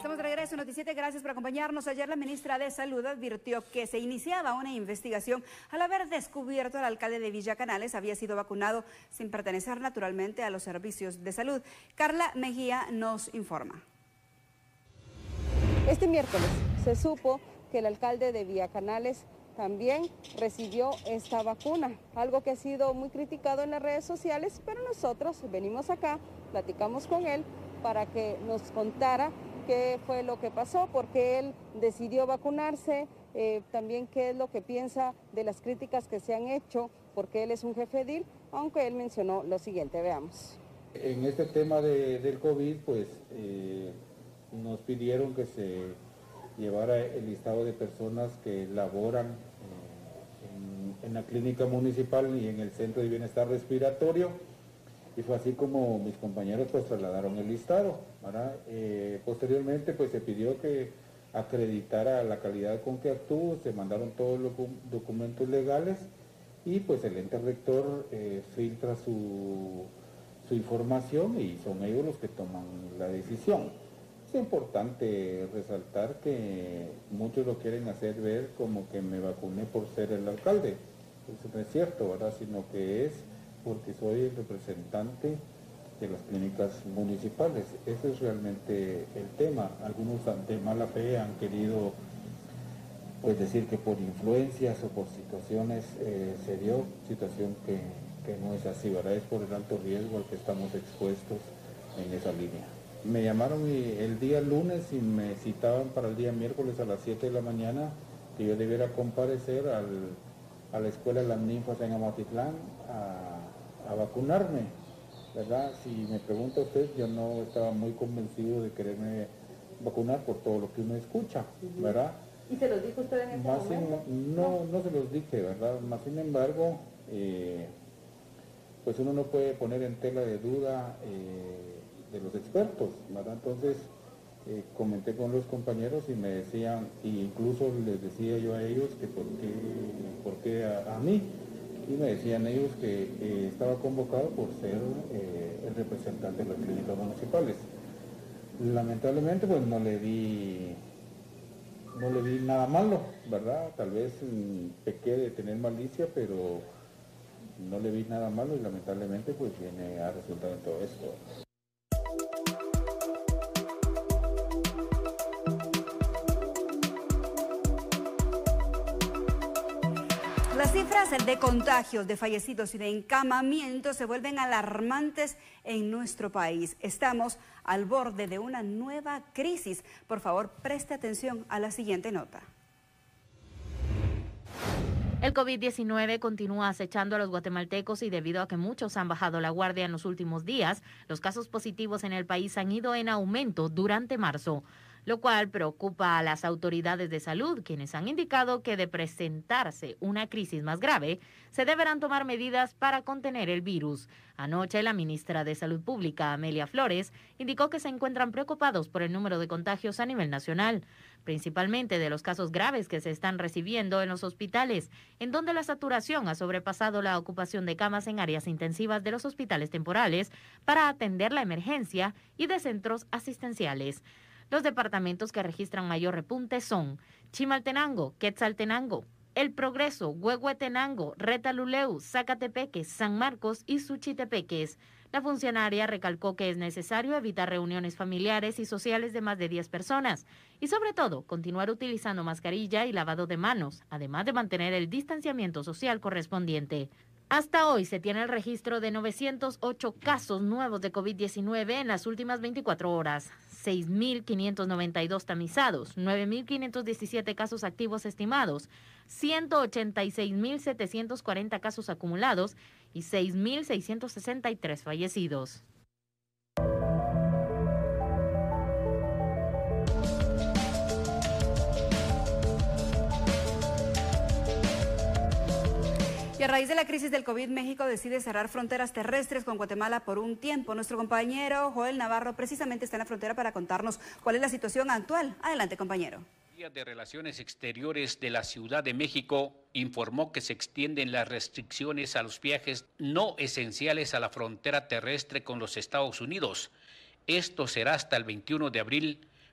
Estamos de regreso, Noticiete, gracias por acompañarnos. Ayer la ministra de Salud advirtió que se iniciaba una investigación al haber descubierto al alcalde de Villa Canales había sido vacunado sin pertenecer naturalmente a los servicios de salud. Carla Mejía nos informa. Este miércoles se supo que el alcalde de Villa Canales también recibió esta vacuna, algo que ha sido muy criticado en las redes sociales, pero nosotros venimos acá, platicamos con él para que nos contara qué fue lo que pasó, por qué él decidió vacunarse, también qué es lo que piensa de las críticas que se han hecho, porque él es un jefe edil, aunque él mencionó lo siguiente, veamos. En este tema del COVID, pues nos pidieron que se llevara el listado de personas que laboran en la clínica municipal y en el Centro de Bienestar Respiratorio, y fue así como mis compañeros pues trasladaron el listado, ¿verdad? Posteriormente pues se pidió que acreditara la calidad con que actuó, se mandaron todos los documentos legales y pues el ente rector filtra su información y son ellos los que toman la decisión. Es importante resaltar que muchos lo quieren hacer ver como que me vacuné por ser el alcalde. Eso no es cierto, ¿verdad? Sino que es porque soy el representante de las clínicas municipales. Ese es realmente el tema. Algunos de mala fe han querido pues decir que por influencias o por situaciones se dio, situación que no es así, ¿verdad? Es por el alto riesgo al que estamos expuestos en esa línea. Me llamaron el día lunes y me citaban para el día miércoles a las 7 de la mañana que yo debiera comparecer a la escuela de las ninfas en Amatitlán a vacunarme, ¿verdad? Si me pregunta usted, yo no estaba muy convencido de quererme vacunar por todo lo que uno escucha, ¿verdad? ¿Y se los dijo usted en ese momento? No se los dije, ¿verdad? Más sin embargo, pues uno no puede poner en tela de duda de los expertos, ¿verdad? Entonces comenté con los compañeros y me decían, e incluso les decía yo a ellos que por qué a mí, y me decían ellos que estaba convocado por ser el representante de las clínicas municipales. Lamentablemente pues no le vi nada malo, ¿verdad? Tal vez pequé de tener malicia, pero no le vi nada malo y lamentablemente pues viene a resultar en todo esto. Las cifras de contagios, de fallecidos y de encamamientos se vuelven alarmantes en nuestro país. Estamos al borde de una nueva crisis. Por favor, preste atención a la siguiente nota. El COVID-19 continúa acechando a los guatemaltecos y debido a que muchos han bajado la guardia en los últimos días, los casos positivos en el país han ido en aumento durante marzo, lo cual preocupa a las autoridades de salud, quienes han indicado que de presentarse una crisis más grave, se deberán tomar medidas para contener el virus. Anoche, la ministra de Salud Pública, Amelia Flores, indicó que se encuentran preocupados por el número de contagios a nivel nacional, principalmente de los casos graves que se están recibiendo en los hospitales, en donde la saturación ha sobrepasado la ocupación de camas en áreas intensivas de los hospitales temporales para atender la emergencia y de centros asistenciales. Los departamentos que registran mayor repunte son Chimaltenango, Quetzaltenango, El Progreso, Huehuetenango, Retaluleu, Zacatepeques, San Marcos y Suchitepeques. La funcionaria recalcó que es necesario evitar reuniones familiares y sociales de más de 10 personas y sobre todo continuar utilizando mascarilla y lavado de manos, además de mantener el distanciamiento social correspondiente. Hasta hoy se tiene el registro de 908 casos nuevos de COVID-19 en las últimas 24 horas, 6.592 tamizados, 9.517 casos activos estimados, 186.740 casos acumulados y 6.663 fallecidos. Y a raíz de la crisis del COVID, México decide cerrar fronteras terrestres con Guatemala por un tiempo. Nuestro compañero Joel Navarro precisamente está en la frontera para contarnos cuál es la situación actual. Adelante, compañero. De Relaciones Exteriores de la Ciudad de México informó que se extienden las restricciones a los viajes no esenciales a la frontera terrestre con los Estados Unidos. Esto será hasta el 21 de abril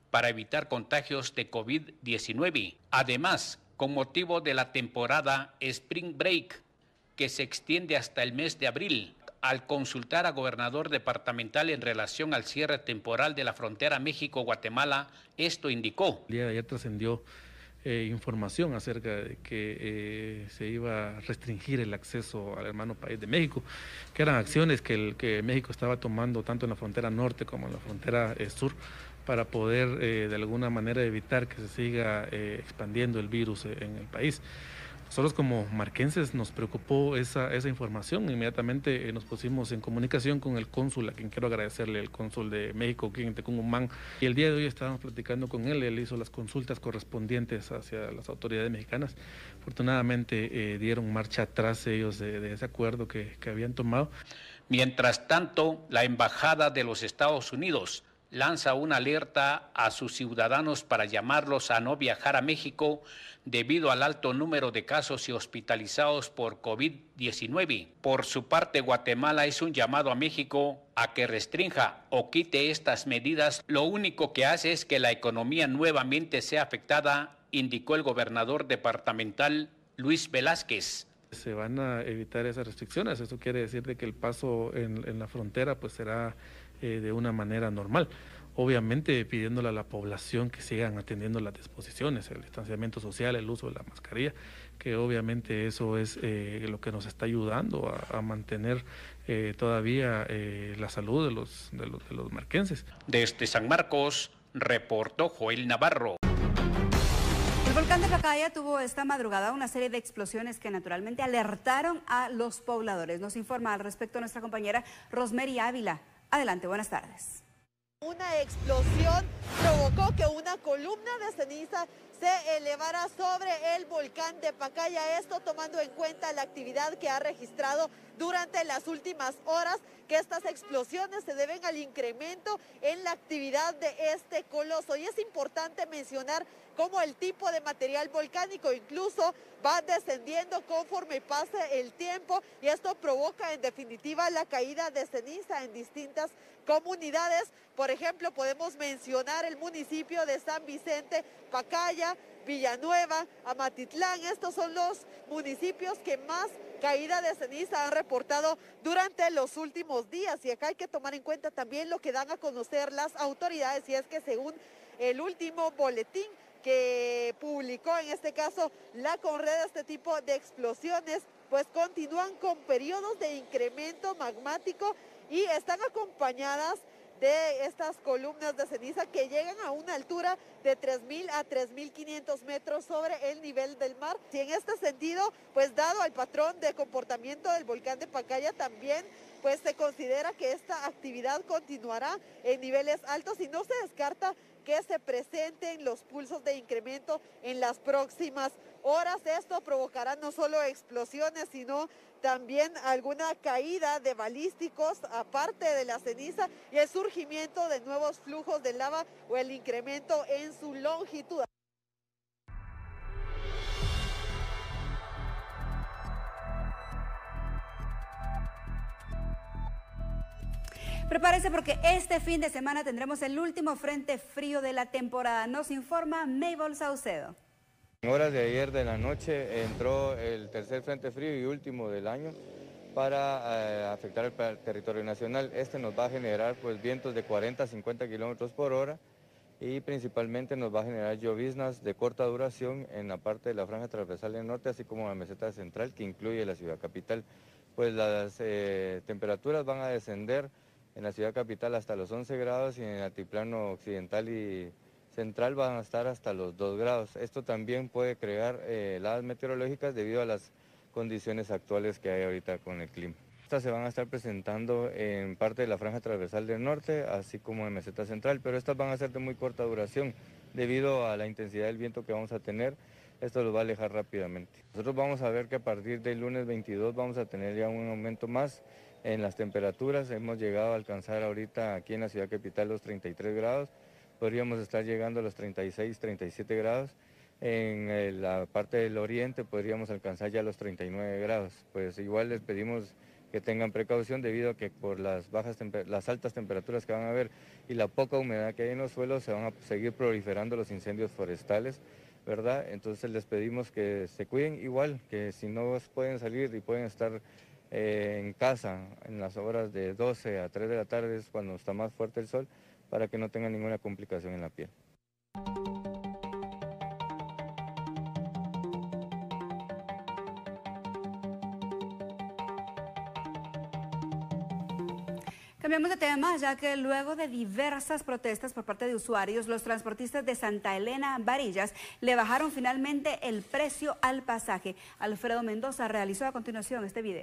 para evitar contagios de COVID-19. Además, con motivo de la temporada Spring Break, que se extiende hasta el mes de abril, al consultar a gobernador departamental en relación al cierre temporal de la frontera México-Guatemala, esto indicó. El día de ayer trascendió información acerca de que se iba a restringir el acceso al hermano país de México, que eran acciones que México estaba tomando tanto en la frontera norte como en la frontera sur, para poder de alguna manera evitar que se siga expandiendo el virus en el país. Nosotros como marquenses nos preocupó esa información, inmediatamente nos pusimos en comunicación con el cónsul, a quien quiero agradecerle, el cónsul de México aquí en Tecumumán, y el día de hoy estábamos platicando con él hizo las consultas correspondientes hacia las autoridades mexicanas. Afortunadamente dieron marcha atrás ellos de ese acuerdo que habían tomado. Mientras tanto, la Embajada de los Estados Unidos lanza una alerta a sus ciudadanos para llamarlos a no viajar a México debido al alto número de casos y hospitalizados por COVID-19. Por su parte, Guatemala hizo un llamado a México a que restrinja o quite estas medidas. Lo único que hace es que la economía nuevamente sea afectada, indicó el gobernador departamental Luis Velázquez. Se van a evitar esas restricciones. Eso quiere decir de que el paso en la frontera pues será de una manera normal. Obviamente pidiéndole a la población que sigan atendiendo las disposiciones, el distanciamiento social, el uso de la mascarilla, que obviamente eso es lo que nos está ayudando a mantener todavía la salud de los marquenses. Desde San Marcos, reportó Joel Navarro. El volcán de Pacaya tuvo esta madrugada una serie de explosiones que naturalmente alertaron a los pobladores. Nos informa al respecto nuestra compañera Rosemary Ávila. Adelante, buenas tardes. Una explosión provocó que una columna de ceniza se elevara sobre el volcán de Pacaya, esto tomando en cuenta la actividad que ha registrado durante las últimas horas, que estas explosiones se deben al incremento en la actividad de este coloso. Y es importante mencionar cómo el tipo de material volcánico incluso va descendiendo conforme pase el tiempo, y esto provoca en definitiva la caída de ceniza en distintas comunidades. Por ejemplo, podemos mencionar el municipio de San Vicente, Pacaya, Villanueva, Amatitlán. Estos son los municipios que más caída de ceniza han reportado durante los últimos días. Y acá hay que tomar en cuenta también lo que dan a conocer las autoridades, y es que según el último boletín que publicó en este caso la CONRED, este tipo de explosiones pues continúan con periodos de incremento magmático y están acompañadas de estas columnas de ceniza que llegan a una altura de 3.000 a 3.500 metros sobre el nivel del mar. Y en este sentido, pues dado al patrón de comportamiento del volcán de Pacaya, también pues se considera que esta actividad continuará en niveles altos y no se descarta que se presenten los pulsos de incremento en las próximas horas. Esto provocará no solo explosiones, sino también alguna caída de balísticos, aparte de la ceniza, y el surgimiento de nuevos flujos de lava o el incremento en su longitud. Prepárese porque este fin de semana tendremos el último frente frío de la temporada. Nos informa Mabel Saucedo. En horas de ayer de la noche entró el tercer frente frío y último del año para afectar el territorio nacional. Este nos va a generar pues vientos de 40 a 50 kilómetros por hora y principalmente nos va a generar lloviznas de corta duración en la parte de la franja transversal del norte, así como la meseta central, que incluye la ciudad capital. Pues las temperaturas van a descender en la ciudad capital hasta los 11 grados y en el altiplano occidental y central van a estar hasta los 2 grados. Esto también puede crear heladas meteorológicas debido a las condiciones actuales que hay ahorita con el clima. Estas se van a estar presentando en parte de la franja transversal del norte, así como en meseta central, pero estas van a ser de muy corta duración debido a la intensidad del viento que vamos a tener. Esto los va a alejar rápidamente. Nosotros vamos a ver que a partir del lunes 22 vamos a tener ya un aumento más en las temperaturas. Hemos llegado a alcanzar ahorita aquí en la ciudad capital los 33 grados. Podríamos estar llegando a los 36, 37 grados. En la parte del oriente podríamos alcanzar ya los 39 grados. Pues igual les pedimos que tengan precaución debido a que por las altas temperaturas que van a haber y la poca humedad que hay en los suelos se van a seguir proliferando los incendios forestales, ¿verdad? Entonces les pedimos que se cuiden igual, que si no pueden salir y pueden estar en casa en las horas de 12 a 3 de la tarde, es cuando está más fuerte el sol, para que no tengan ninguna complicación en la piel. Cambiamos de tema, ya que luego de diversas protestas por parte de usuarios, los transportistas de Santa Elena Varillas le bajaron finalmente el precio al pasaje. Alfredo Mendoza realizó a continuación este video.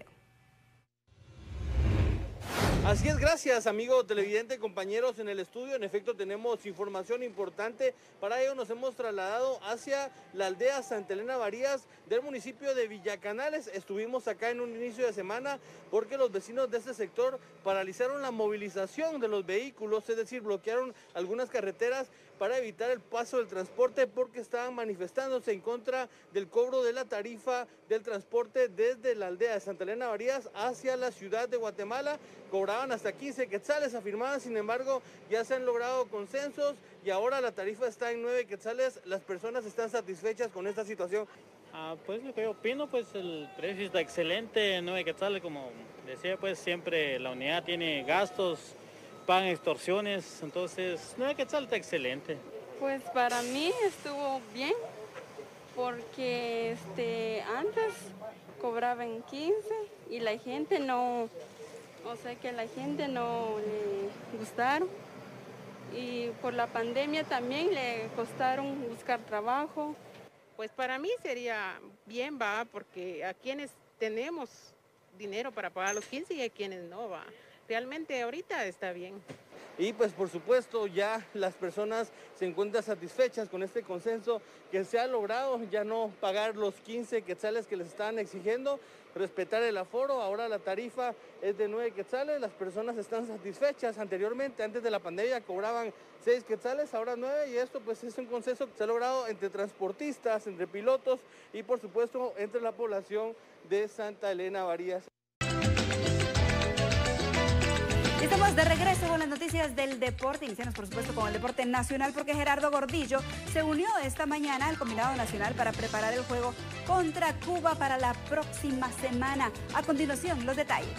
Así es, gracias amigo televidente, compañeros en el estudio. En efecto tenemos información importante. Para ello nos hemos trasladado hacia la aldea Santa Elena Varillas del municipio de Villacanales. Estuvimos acá en un inicio de semana porque los vecinos de este sector paralizaron la movilización de los vehículos, es decir, bloquearon algunas carreteras para evitar el paso del transporte porque estaban manifestándose en contra del cobro de la tarifa del transporte desde la aldea de Santa Elena Varillas hacia la ciudad de Guatemala. Cobraban hasta 15 quetzales, afirmaban, sin embargo, ya se han logrado consensos y ahora la tarifa está en 9 quetzales. Las personas están satisfechas con esta situación. Pues lo que yo opino, pues el precio está excelente, 9 quetzales, como decía, pues siempre la unidad tiene gastos, pagan extorsiones, entonces 9 quetzales está excelente. Pues para mí estuvo bien, porque antes cobraban 15 y la gente no, que la gente no le gustaron, y por la pandemia también le costaron buscar trabajo. Pues para mí sería bien, va, porque a quienes tenemos dinero para pagar los 15 y a quienes no, va. Realmente ahorita está bien. Y pues por supuesto ya las personas se encuentran satisfechas con este consenso que se ha logrado, ya no pagar los 15 quetzales que les están exigiendo, respetar el aforo. Ahora la tarifa es de 9 quetzales, las personas están satisfechas. Anteriormente, antes de la pandemia, cobraban 6 quetzales, ahora 9, y esto pues es un consenso que se ha logrado entre transportistas, entre pilotos y por supuesto entre la población de Santa Elena Varillas. Estamos de regreso con las noticias del deporte. Iniciamos por supuesto con el deporte nacional porque Gerardo Gordillo se unió esta mañana al combinado nacional para preparar el juego contra Cuba para la próxima semana. A continuación, los detalles.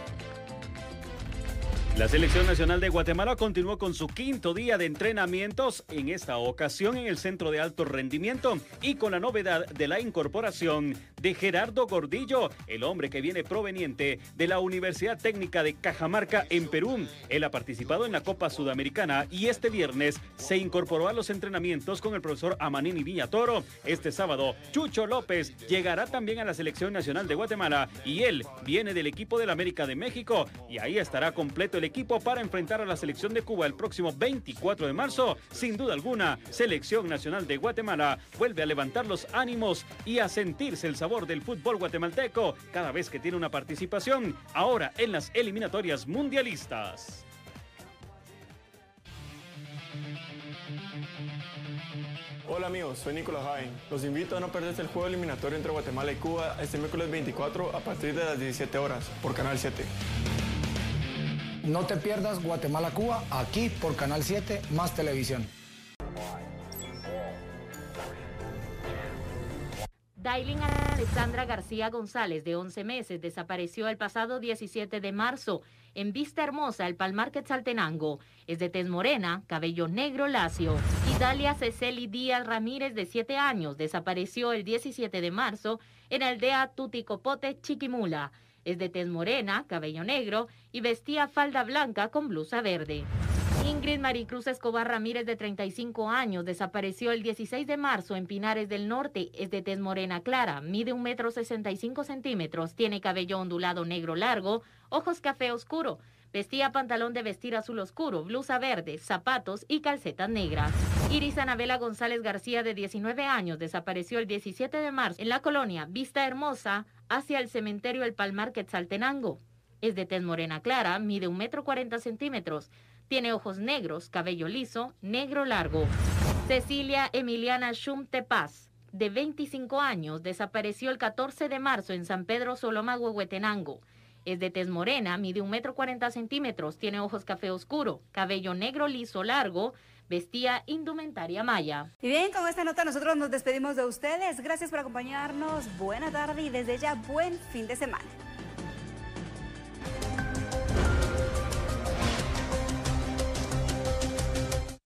La Selección Nacional de Guatemala continuó con su quinto día de entrenamientos, en esta ocasión en el Centro de Alto Rendimiento, y con la novedad de la incorporación de Gerardo Gordillo, el hombre que viene proveniente de la Universidad Técnica de Cajamarca en Perú. Él ha participado en la Copa Sudamericana y este viernes se incorporó a los entrenamientos con el profesor Amanini Villatoro. Este sábado, Chucho López llegará también a la Selección Nacional de Guatemala y él viene del equipo del América de México, y ahí estará completo el equipo para enfrentar a la selección de Cuba el próximo 24 de marzo. Sin duda alguna, Selección Nacional de Guatemala vuelve a levantar los ánimos y a sentirse el sabor del fútbol guatemalteco cada vez que tiene una participación, ahora en las eliminatorias mundialistas. Hola amigos, soy Nicolás Jaén. Los invito a no perderse el juego eliminatorio entre Guatemala y Cuba este miércoles 24 a partir de las 17 horas por Canal 7. No te pierdas Guatemala-Cuba aquí por Canal 7 más televisión. Dailin Alexandra García González, de 11 meses, desapareció el pasado 17 de marzo en Vista Hermosa, el Palmar Quetzaltenango. Es de tez morena, cabello negro lacio. Y Dalia Ceceli Díaz Ramírez, de 7 años, desapareció el 17 de marzo en la aldea Tuticopote, Chiquimula. Es de tez morena, cabello negro y vestía falda blanca con blusa verde. Ingrid Maricruz Escobar Ramírez, de 35 años, desapareció el 16 de marzo en Pinares del Norte. Es de tez morena clara, mide 1,65 m, tiene cabello ondulado negro largo, ojos café oscuro. Vestía pantalón de vestir azul oscuro, blusa verde, zapatos y calcetas negras. Iris Anabela González García, de 19 años, desapareció el 17 de marzo en la colonia Vista Hermosa, hacia el cementerio El Palmar Quetzaltenango. Es de tez morena clara, mide 1,40 m, tiene ojos negros, cabello liso, negro largo. Cecilia Emiliana Schum Tepaz, de 25 años, desapareció el 14 de marzo en San Pedro Soloma, Huehuetenango. Es de tez morena, mide 1,40 m, tiene ojos café oscuro, cabello negro liso largo, vestía indumentaria maya. Y bien, con esta nota nosotros nos despedimos de ustedes. Gracias por acompañarnos. Buena tarde y desde ya buen fin de semana.